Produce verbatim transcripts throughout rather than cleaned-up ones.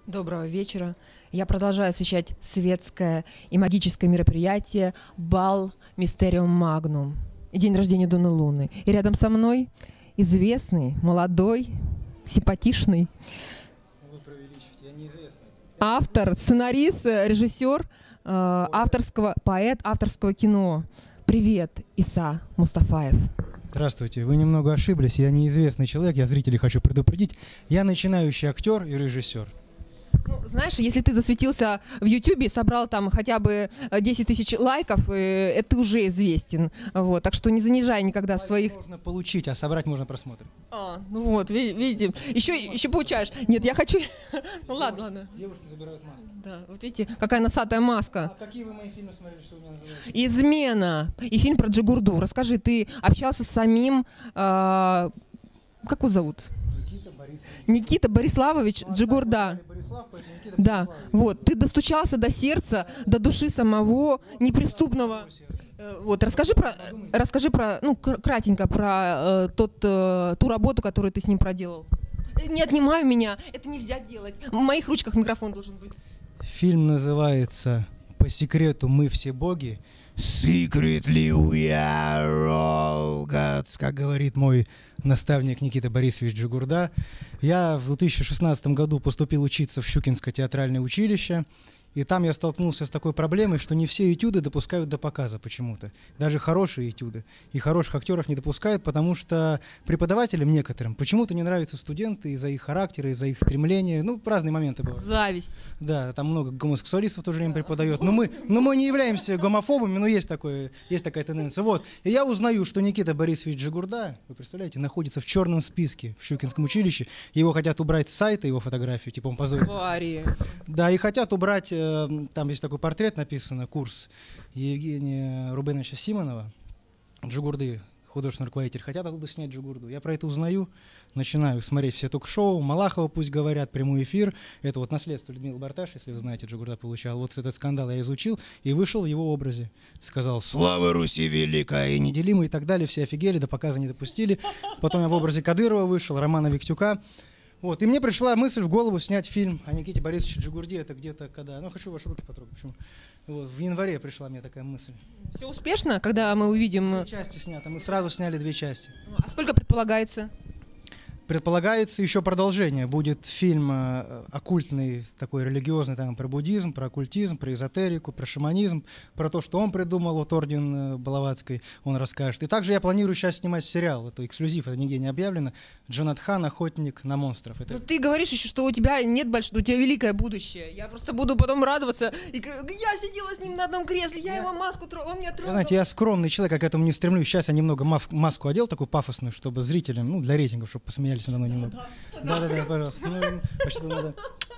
Доброго вечера. Я продолжаю освещать светское и магическое мероприятие «Бал Мистериум Магнум» и день рождения Доны Луны. И рядом со мной известный, молодой, симпатичный автор, сценарист, режиссер, э, авторского, поэт авторского кино. Привет, Иса Мустафаев. Здравствуйте. Вы немного ошиблись. Я неизвестный человек, я зрителей хочу предупредить. Я начинающий актер и режиссер. Ну, знаешь, если ты засветился в Ютубе, собрал там хотя бы десять тысяч лайков, э, ты уже известен. Вот, так что не занижай никогда Лайк своих... можно получить, а собрать можно просмотры. А, ну вот, видите, еще, еще получаешь. Нет, я хочу... Ну ладно, ладно. Девушки забирают маски. Да, вот видите, какая носатая маска. А какие вы мои фильмы смотрели, что вы меня называете? «Измена» и фильм про Джигурду. Расскажи, ты общался с самим... э, Как его зовут? Никита Борисович. Никита Бориславович Джигурда. Борислав, поэтому Никита Да, Бориславович. вот, ты достучался до сердца, до души самого неприступного. Э, Вот, расскажи про, расскажи про, ну, кр- кратенько про э, тот, э, ту работу, которую ты с ним проделал. Э, Не отнимай у меня, это нельзя делать. В моих ручках микрофон должен быть. Фильм называется «По секрету мы все боги». Secretly we are all gods, как говорит мой наставник Никита Борисович Джигурда. Я в две тысячи шестнадцатом году поступил учиться в Щукинское театральное училище, и там я столкнулся с такой проблемой, что не все этюды допускают до показа почему-то. Даже хорошие этюды. И хороших актеров не допускают, потому что преподавателям некоторым почему-то не нравятся студенты из-за их характера, из-за их стремления. Ну, разные моменты бывают. Зависть. Да, там много гомосексуалистов в то же время преподает. Но мы, но мы не являемся гомофобами, но есть, такое, есть такая тенденция. Вот. И я узнаю, что Никита Борисович Джигурда, вы представляете, находится в черном списке в Щукинском училище. Его хотят убрать с сайта, его фотографию, типа он позорит. Варя. Да, и хотят убрать, э, там есть такой портрет написано, курс Евгения Рубеновича Симонова, Джигурды, художественный руководитель. Хотят оттуда снять Джигурду. Я про это узнаю, начинаю смотреть все ток-шоу, Малахова пусть говорят, прямой эфир. Это вот наследство Людмилы Барташ, если вы знаете, Джигурда получал. Вот этот скандал я изучил и вышел в его образе. Сказал «Слава Руси великая и неделимая» и так далее. Все офигели, до показа не допустили. Потом я в образе Кадырова вышел, Романа Виктюка. Вот, и мне пришла мысль в голову снять фильм о Никите Борисовиче Джигурде. Это где-то когда? Ну, хочу ваши руки потрогать. Почему? Вот, в январе пришла мне такая мысль. Все успешно, когда мы увидим... Две части снято. Мы сразу сняли две части. А сколько предполагается? Предполагается еще продолжение. Будет фильм э, оккультный, такой религиозный, там, про буддизм, про оккультизм, про эзотерику, про шаманизм, про то, что он придумал, вот орден э, Балаватской, он расскажет. И также я планирую сейчас снимать сериал, это эксклюзив, это нигде не объявлено. Джонатхан, охотник на монстров. Это... Ну, ты говоришь еще, что у тебя нет большого, у тебя великое будущее. Я просто буду потом радоваться. И говорю, я сидела с ним на одном кресле, я, я... его маску трогала, он меня трогал. Знаете, я скромный человек, я к этому не стремлюсь. Сейчас я немного мав- маску одел, такую пафосную, чтобы зрителям, ну, для рейтингов, чтобы посмеялись надо мной немного. Да, да, да, пожалуйста. Ну, а что надо?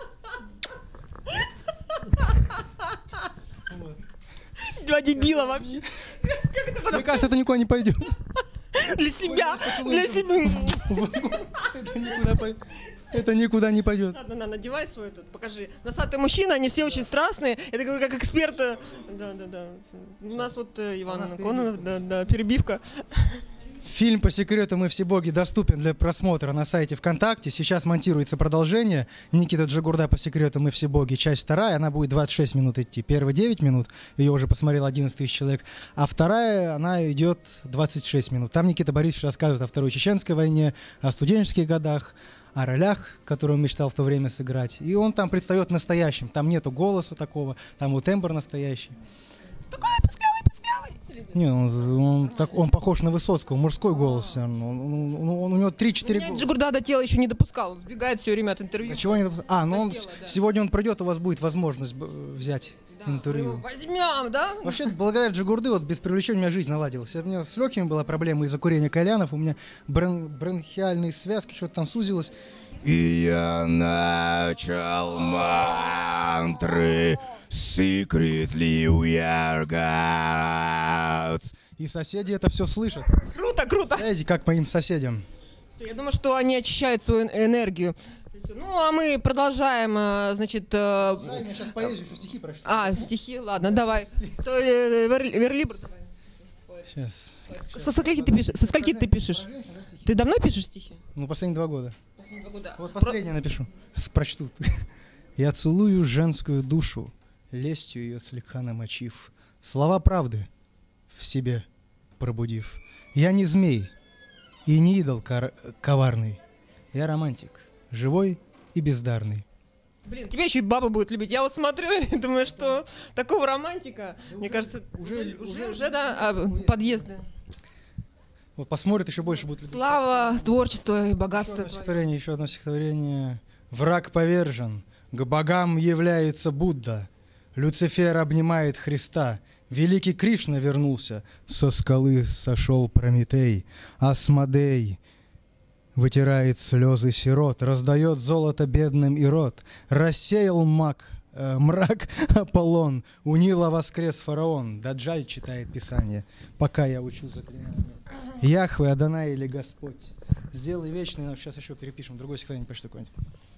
Два дебила вообще. Мне кажется, это никуда не пойдет. Для себя, для себя. Это никуда пойдет. Это никуда не пойдет. Ладно, на, надевай свой тут, покажи. Носатый мужчина, они все очень страстные. Это говорю как эксперт. Да, да, да. У нас вот э, Иван Кононов, да, да, перебивка. Фильм «По секрету мы все боги» доступен для просмотра на сайте ВКонтакте. Сейчас монтируется продолжение. Никита Джигурда «По секрету мы все боги», часть вторая. Она будет двадцать шесть минут идти. Первые девять минут, ее уже посмотрел одиннадцать тысяч человек. А вторая, она идет двадцать шесть минут. Там Никита Борисович рассказывает о Второй Чеченской войне, о студенческих годах, о ролях, которые он мечтал в то время сыграть. И он там предстает настоящим. Там нету голоса такого, там вот тембр настоящий. Такой песклявый, песклявый. Не, он, он, так, он похож на Высоцкого, мужской голос. Он, он, он, он, у него три-четыре года. Джигурда до тела еще не допускал, он сбегает все время от интервью. А чего не допускал? А, ну он, Тела, да. сегодня он придет, у вас будет возможность взять Да, интервью. мы его возьмем, да? Вообще, благодаря Джигурды, вот без привлечения у меня жизнь наладилась. У меня с легкими была проблема из-за курения кальянов, у меня брон, бронхиальные связки, что-то там сузилось. И я начал мантры «Secretly we are gods». И соседи это все слышат. Круто, круто. Знаете, как моим соседям. Я думаю, что они очищают свою энергию. Ну, а мы продолжаем, э, значит... э, Я сейчас поезжу, еще стихи прочту. А, стихи, ладно, давай. То, э, вер- Верлибр давай. Сейчас. Со скольки ты пишешь? Со скольки ты пишешь? Ты давно пишешь стихи? Ну, последние два года. Последние два года. Вот последнее напишу. С- Прочту. Я целую женскую душу, лестью ее слегка намочив, слова правды в себе пробудив. Я не змей и не идол кор- коварный, я романтик, живой и бездарный. Блин, тебя еще и баба будет любить. Я вот смотрю и думаю, что такого романтика, мне кажется, уже- уже, уже- уже, да, а, подъезды. Вот посмотрит, еще больше будет любить. Слава, творчество и Еще богатство. одно твое. стихотворение, еще одно стихотворение. Враг повержен, к богам является Будда. Люцифер обнимает Христа. Великий Кришна вернулся, со скалы сошел Прометей. Асмодей вытирает слезы сирот, раздает золото бедным и рот. Рассеял маг, э, мрак Аполлон, у Нила воскрес фараон. Даджаль читает Писание, пока я учу заклинания. Яхве, Адонай или Господь, сделай вечный, ну, сейчас еще перепишем, другое стихотворение почти какое-нибудь.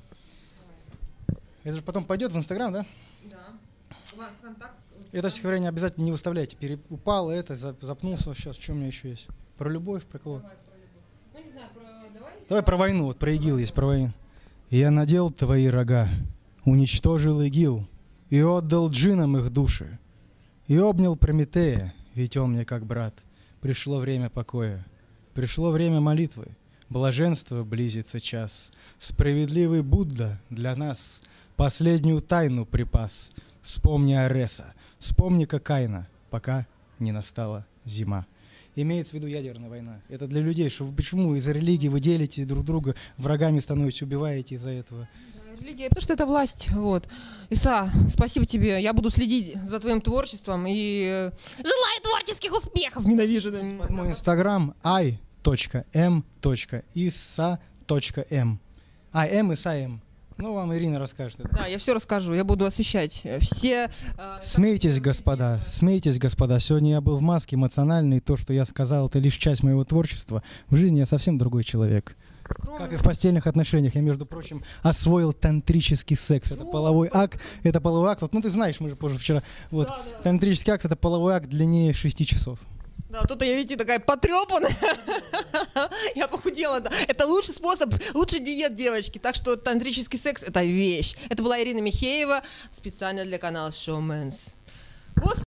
Это же потом пойдет в Инстаграм, да? Да. Это стихотворение обязательно не выставляйте. Пере... Упало это, за- запнулся сейчас. Что у меня еще есть? Про любовь, про кого? Ну, не знаю, про... давай. Давай про войну, вот про ИГИЛ есть, про войну. Я надел твои рога, уничтожил ИГИЛ и отдал джинам их души. И обнял Прометея, ведь он мне как брат. Пришло время покоя, пришло время молитвы. Блаженство близится час. Справедливый Будда для нас последнюю тайну припас. Вспомни Ареса, вспомни Каина, пока не настала зима. Имеется в виду ядерная война. Это для людей, что вы почему из-за религии вы делите друг друга, врагами становитесь, убиваете из-за этого. Религия, потому что это власть. Вот. Иса, спасибо тебе. Я буду следить за твоим творчеством и э, желаю творческих успехов. Ненавижу. Мой инстаграм ай точка эм точка исса точка эм. А, М, Иса, М. Ну, вам Ирина расскажет это. Да, я все расскажу. Я буду освещать все. э, Смейтесь, господа, смейтесь, господа. Сегодня я был в маске эмоциональный. То, что я сказал, это лишь часть моего творчества. В жизни я совсем другой человек. Как и в постельных отношениях. Я, между прочим, освоил тантрический секс. Это половой акт. Это половой акт. Вот, ну, ты знаешь, мы же позже вчера. Вот. Да, да. Тантрический акт — это половой акт длиннее шести часов. Да, тут я, видите, такая потрепанная. Я похудела, да. Это лучший способ, лучший диет, девочки. Так что тантрический секс — это вещь. Это была Ирина Михеева, специально для канала Showmans. Господи.